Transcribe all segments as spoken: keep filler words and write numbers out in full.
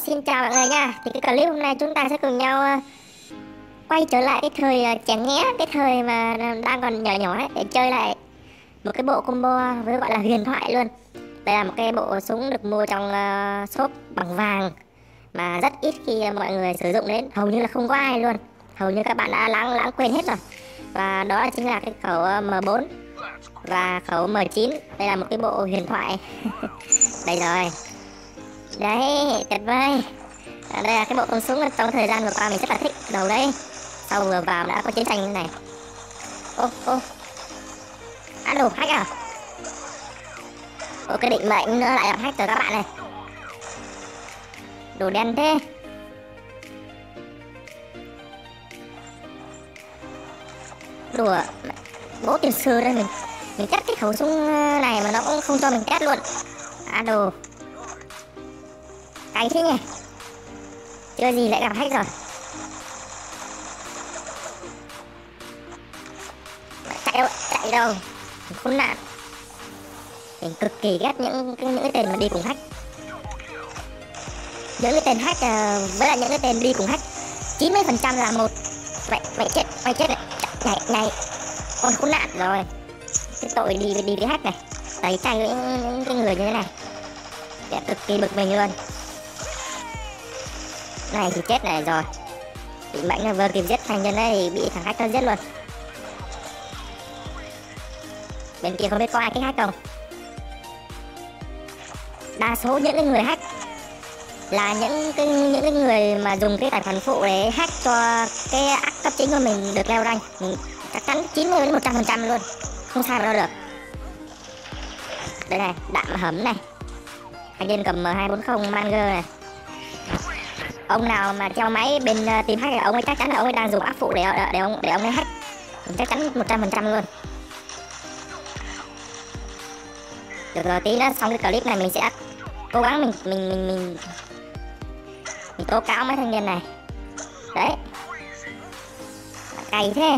xin chào mọi người nha. Thì cái clip hôm nay chúng ta sẽ cùng nhau ờ, quay trở lại cái thời ờ, trẻ nhé, cái thời mà đang còn nhỏ nhỏ ấy, để chơi lại một cái bộ combo với gọi là huyền thoại luôn. Đây là một cái bộ súng được mua trong uh, shop bằng vàng mà rất ít khi mọi người sử dụng đến, hầu như là không có ai luôn, hầu như các bạn đã lãng lãng quên hết rồi. Và đó chính là cái khẩu ờ, M bốn và khẩu M chín. Đây là một cái bộ huyền thoại. Đây rồi. Đấy, tuyệt vời. À, đây là cái bộ con súng trong thời gian vừa qua mình rất là thích. Đầu đấy, sau vừa vào đã có chiến tranh như này. Ô, ô. À đồ, hack à? Ô, cái định mệnh nữa lại gặp hack rồi các bạn này. Đồ đen thế. Đùa, bố tiền sư đây mình. Mình test cái khẩu súng này mà nó cũng không cho mình test luôn. À đồ. Cay thế nhỉ. Chưa gì lại gặp hack rồi. Chạy đâu, chạy đâu. Khốn nạn. Mình cực kỳ ghét những những cái tên mà đi cùng hack. Những cái tên hack với lại những cái tên đi cùng hack chín mươi phần trăm là một. Vậy vậy chết, vậy chết này. Này này. Con khốn nạn rồi. Cái tội đi đi với hack này. Tẩy chay với những cái người như thế này. Để cực kỳ bực mình luôn. Này thì chết này rồi. Bị mệnh vừa kịp giết thành nhân đấy thì bị thằng hack nó giết luôn. Bên kia không biết có ai cái hack không. Đa số những cái người hack là những cái những cái người mà dùng cái tài khoản phụ để hack cho cái ác cấp chính của mình được leo rank. Mình chắc chắn chín mươi đến một trăm phần trăm luôn, không sai vào đâu được. Đây này, đạn hầm này. Anh nhân cầm M hai bốn không Manger này. Ông nào mà treo máy bên uh, team hack thì ông ấy chắc chắn là ông ấy đang dùng ác phụ để để ông để ông ấy hack. Mình chắc chắn một trăm phần trăm luôn. Được rồi, tí nữa xong cái clip này mình sẽ cố gắng mình mình mình mình mình tố cáo mấy thanh niên này. Đấy. Cày thế.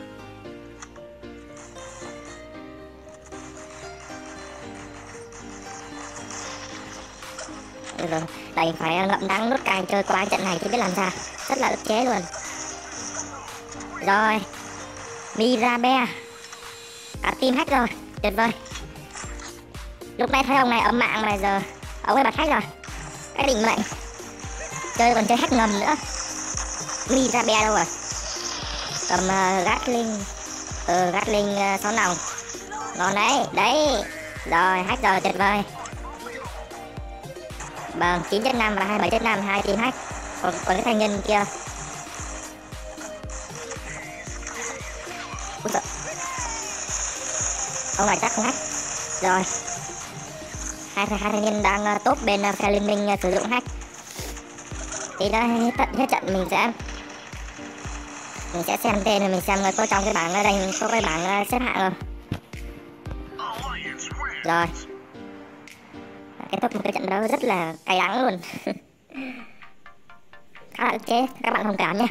Được rồi, đành phải ngậm đắng nuốt cay chơi qua trận này chứ biết làm sao. Rất là ức chế luôn. Rồi, Mirabe cả team hack rồi, tuyệt vời. Lúc nãy thấy ông này ấm mạng mà giờ ông ấy bật hack rồi. Cái định mệnh. Chơi còn chơi hack ngầm nữa. Mirabe đâu rồi? Cầm uh, Gatling. Ừ, Gatling uh, sáu nòng. Ngon đấy, đấy. Rồi, hack rồi, tuyệt vời. Bằng chín chất năm và hai mươi bảy chất năm, hai team hack. Còn, còn cái thanh nhân kia. Ui giời. Ông này chắc không hack. Rồi. Hai, hai thanh niên đang uh, tốt bên uh, phe liên minh uh, sử dụng hack. Thì đã hết, tận, hết trận mình sẽ Mình sẽ xem tên rồi mình xem có trong cái bảng đây có cái bảng uh, xếp hạng rồi. Rồi. Kết thúc một cái trận đấu rất là cay đắng luôn. Khá là ức chế, các bạn thông cảm nhé.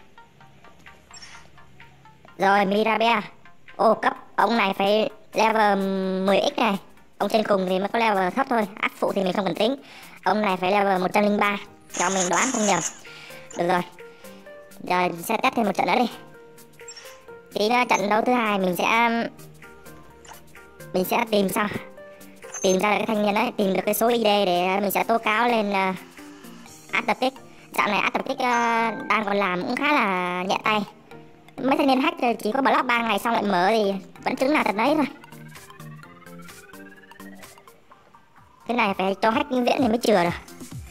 Rồi, Mirabe. Ô, cấp ông này phải level mười x này. Ông trên cùng thì mới có level thấp thôi. Ác phụ thì mình không cần tính. Ông này phải level một trăm linh ba. Cho mình đoán không nhầm. Được rồi. Giờ sẽ test thêm một trận nữa đi. Tí nữa trận đấu thứ hai mình sẽ Mình sẽ tìm sao Tìm ra được cái thanh niên đấy, tìm được cái số i đê để mình sẽ tố cáo lên uh, át tập kích. Dạo này át tập kích uh, đang còn làm cũng khá là nhẹ tay. Mấy thanh niên hack chỉ có block ba ngày xong lại mở thì vẫn chứng là thật đấy thôi. Cái này phải cho hack viễn thì mới chừa được.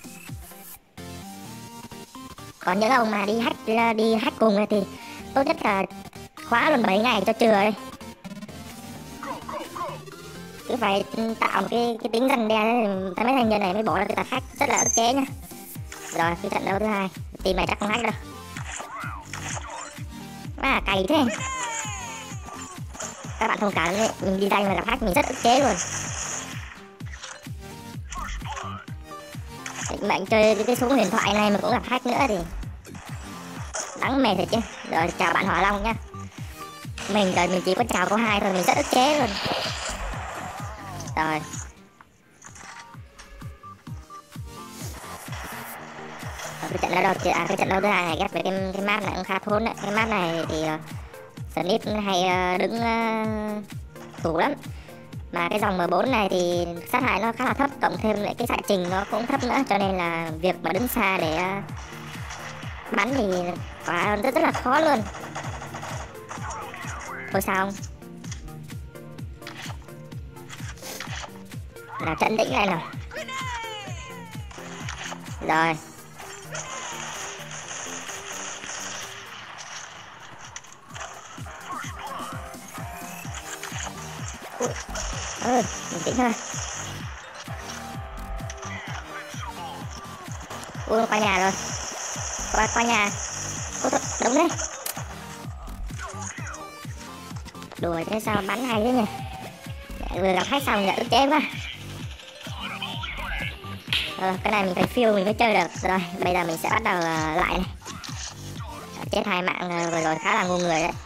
Còn những ông mà đi hack đi hack cùng thì tốt nhất là khóa luôn bảy ngày cho chừa đi. Cứ phải tạo một cái, cái tính răn đe thì mấy thanh niên này mới bỏ ra cái tật hack rất là ức chế nhá. Rồi cái trận đấu thứ hai team này chắc không hack đâu. À cày thế. Các bạn thông cảm đấy, mình đi danh mà gặp hack mình rất ức chế luôn. Định mệnh chơi cái, cái súng huyền thoại này mà cũng gặp hack nữa thì đáng mệt thật chứ. Rồi chào bạn Hỏa Long nhá. Mình đời mình chỉ có chào có hai thôi, mình rất ức chế luôn. Rồi cái trận đấu đầu tiên, à, cái trận đấu thứ hai này ghép với cái cái map này cũng khá thốn đấy. Cái map này thì uh, Snip hay uh, đứng uh, thủ lắm. Mà cái dòng M bốn này thì sát hại nó khá là thấp, cộng thêm lại cái xạ trình nó cũng thấp nữa, cho nên là việc mà đứng xa để uh, bắn thì quả rất rất là khó luôn. Thôi sao không? Là trận tĩnh lại nào. Rồi. Ừ, bình tĩnh thôi. Ui, qua nhà rồi. Qua, qua nhà. Ui, đúng đấy. Đùa thế sao bắn hay thế nhỉ. Vừa gặp khách xong nhận ức chế quá. Ờ, cái này mình phải phiêu mình mới chơi được. Rồi, bây giờ mình sẽ bắt đầu uh, lại này. Chết hai mạng uh, vừa rồi khá là ngu người đấy.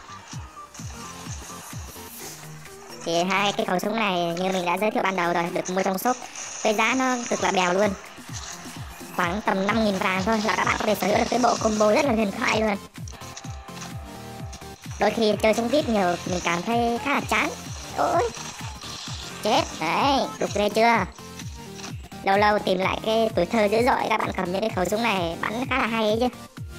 Thì hai cái khẩu súng này như mình đã giới thiệu ban đầu rồi, được mua trong shop. Cái giá nó cực là bèo luôn. Khoảng tầm năm nghìn vàng thôi là các bạn có thể sở hữu được cái bộ combo rất là huyền thoại luôn. Đôi khi chơi súng vip nhiều mình cảm thấy khá là chán. Ôi, chết đấy, đục ghê chưa. Lâu lâu tìm lại cái tuổi thơ dữ dội, các bạn cầm những cái khẩu súng này bắn khá là hay ấy chứ.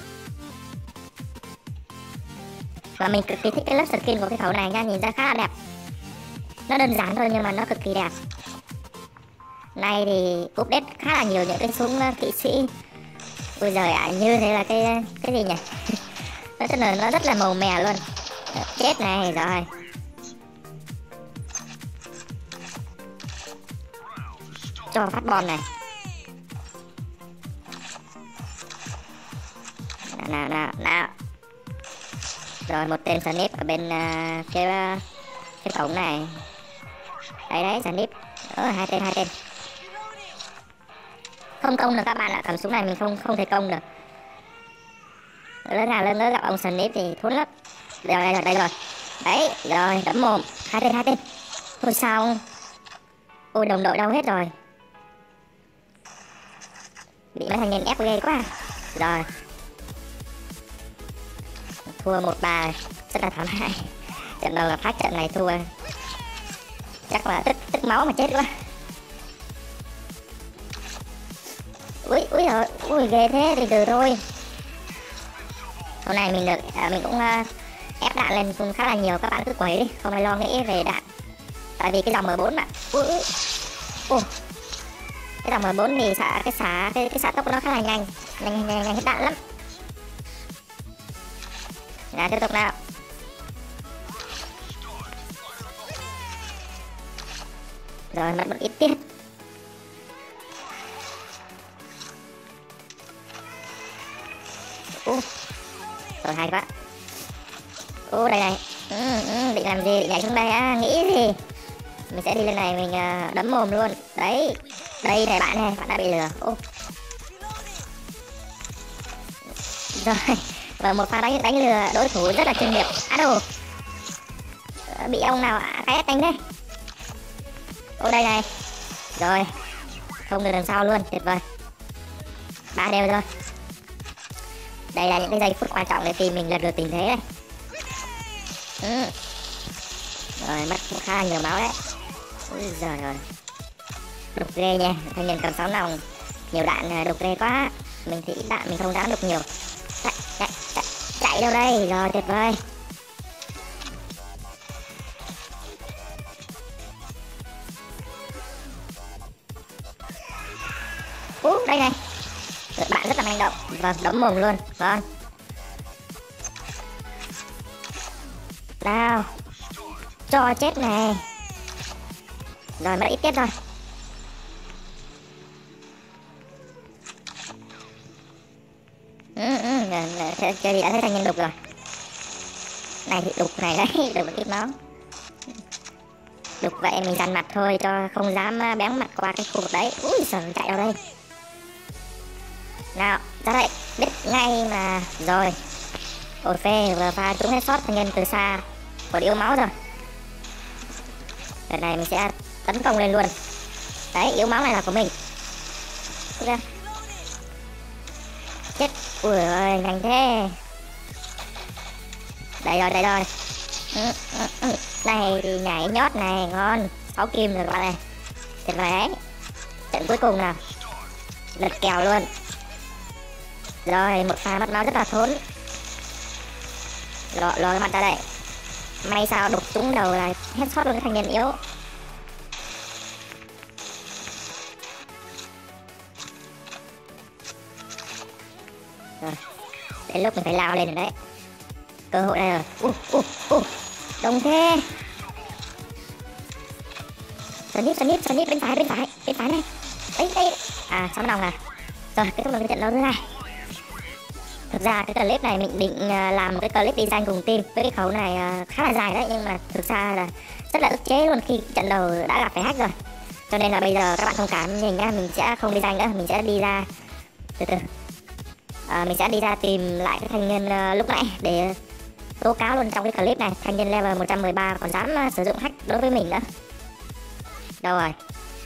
Và mình cực kỳ thích cái lớp skin của cái khẩu này nha, nhìn ra khá là đẹp. Nó đơn giản thôi nhưng mà nó cực kỳ đẹp. Nay thì update khá là nhiều những cái súng kỵ sĩ. Ôi giời ạ, à, như thế là cái cái gì nhỉ? Nó rất là nó rất là màu mè luôn. Chết này rồi. Cho phát bom này. Nào nào nào. Rồi một tên Snip ở bên uh, cái uh, cái cổng này. Đấy đấy Snip. Ờ, hai tên hai tên. Không công được các bạn ạ, cầm súng này mình không không thể công được. Lớn nào lớn nữa gặp ông Snip thì thốn lắm. Đây rồi, đây rồi, đây rồi. Đấy, rồi, đấm mồm. Hai tên, hai tên. Thôi sao? Ôi, đồng đội đâu hết rồi. Bị mấy thằng nhìn ép ghê quá. Rồi. Thua một ba, rất là thảm hại. Trận đầu gặp hack, trận này thua. Chắc là tức tức máu mà chết quá. Ui, ui rồi, ui ghê thế thì từ thôi. Hôm nay mình được, à, mình cũng uh, ép đạn lên cũng khá là nhiều, các bạn cứ quấy đi, không phải lo nghĩ về đạn. Tại vì cái dòng M bốn mà. Ui, ui. Ui. Cái dòng M bốn thì xả cái xả cái cái xả tốc của nó khá là nhanh, nhanh nhanh, nhanh hết đạn lắm. Nào tiếp tục nào. Rồi mất một ít tiết. Ui. Rồi hay quá. Ô đây này. Ừ, ừ, định làm gì, định nhảy xuống đây á, nghĩ gì. Mình sẽ đi lên này mình uh, đấm mồm luôn. Đấy. Đây này bạn này, bạn đã bị lừa. Ô. Rồi. Và một pha đánh đánh lừa đối thủ rất là chuyên nghiệp. Á đồ. Bị ông nào cái đánh đấy. Ô đây này. Rồi. Không được đằng sau luôn, tuyệt vời. Ba đều rồi. Đây là những cái giây phút quan trọng để tìm mình lật được tình thế này. Ừ. Rồi mất khá là nhiều máu đấy. Ui giời ơi. Đục ghê nha, thanh niên cầm sáu nòng. Nhiều đạn đục ghê quá. Mình thì ít đạn mình không dám đục nhiều. Chạy, chạy, chạy, chạy đâu đây, rồi tuyệt vời. Ú, đây này. Bạn rất là manh động. Vâng, đấm mồm luôn. Vâng. Nào. Cho chết này. Rồi mất ít tiết rồi. Ừ, ừ, chơi gì đã thấy thanh niên đục rồi. Này thì đục này đấy, đục một ít máu. Đục vậy mình dằn mặt thôi cho không dám bén mặt qua cái khu vực đấy. Ui giời, chạy đâu đây. Nào, ra đây, biết ngay mà. Rồi. Ôi phê, vừa pha trúng headshot thanh niên từ xa. Còn yếu máu rồi. Lần này mình sẽ tấn công lên luôn. Đấy, yếu máu này là của mình. Chết. Ui ơi, nhanh thế. Đây rồi, đây rồi. Ừ, ừ, ừ. Này thì nhảy nhót này, ngon. Sáu kim rồi các bạn này. Tuyệt vời đấy. Trận cuối cùng nào. Lật kèo luôn. Rồi, một pha mất máu rất là thốn. Lò, lò cái mặt ra đây. May sao đục trúng đầu là headshot luôn cái thanh niên yếu. Rồi, đến lúc mình phải lao lên rồi đấy. Cơ hội này rồi. Uh, uh, uh. Đông thế. Snip, snip, snip bên phải, bên phải, bên phải này. Đấy, đây. À, sáu đồng à. Rồi, kết thúc được cái trận đấu thứ hai. Thực ra cái clip này mình định làm một cái clip đi danh cùng team với cái khẩu này khá là dài đấy, nhưng mà thực ra là rất là ức chế luôn khi trận đầu đã gặp phải hack rồi. Cho nên là bây giờ các bạn thông cảm mình nhá, mình sẽ không đi danh nữa, mình sẽ đi ra từ từ. À, mình sẽ đi ra tìm lại cái thanh niên uh, lúc nãy để tố cáo luôn trong cái clip này. Thanh niên level một trăm mười ba còn dám uh, sử dụng hack đối với mình nữa. Đâu rồi?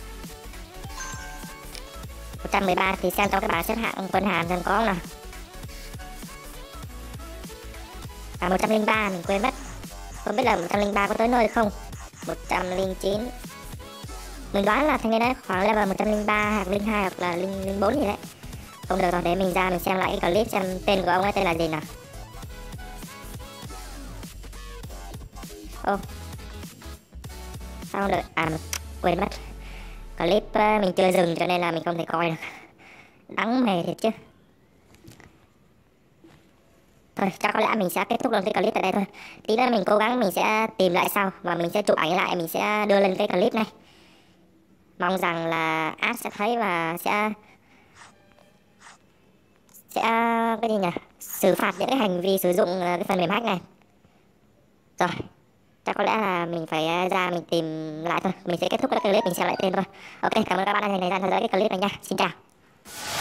một trăm mười ba thì xem trong cái bảng xếp hạng quân hàm xem có không nào. À, một trăm lẻ ba mình quên mất. Không biết là một trăm lẻ ba có tới nơi không. Một trăm lẻ chín. Mình đoán là thanh niên đấy khoảng level một trăm lẻ ba hoặc lẻ hai hoặc là lẻ bốn gì đấy. Không được rồi, để mình ra mình xem lại cái clip xem tên của ông ấy tên là gì nào. Ô, sao không được? À, quên mất. Clip mình chưa dừng cho nên là mình không thể coi được. Đắng mề thiệt chứ. Thôi, chắc có lẽ mình sẽ kết thúc luôn cái clip tại đây thôi. Tí nữa mình cố gắng mình sẽ tìm lại sau và mình sẽ chụp ảnh lại, mình sẽ đưa lên cái clip này. Mong rằng là app sẽ thấy và sẽ sẽ cái gì nhỉ, xử phạt những cái hành vi sử dụng cái phần mềm hack này. Rồi, chắc có lẽ là mình phải ra mình tìm lại thôi. Mình sẽ kết thúc cái clip, mình xem lại tên thôi. Ok, cảm ơn các bạn đã dành thời gian theo dõi cái clip này nha. Xin chào.